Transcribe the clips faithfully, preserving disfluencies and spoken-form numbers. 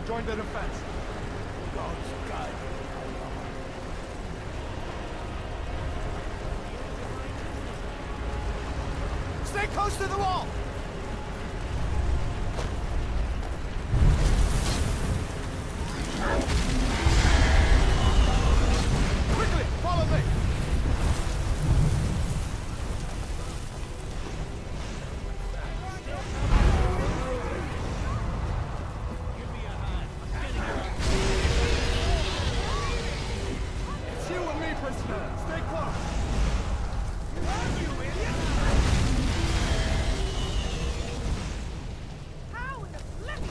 to join the defense. God's guide. Stay close to the wall! Quickly, follow me! It's you and me, prisoner. Stay close. You idiot! How in the flip?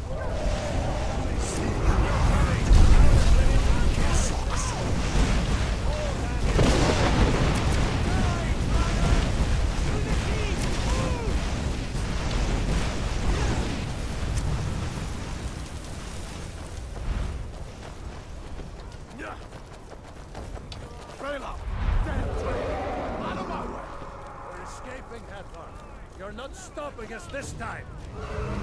Trailer! Dead trailer! Out of my way! We're escaping, Hathor. You're not stopping us this time.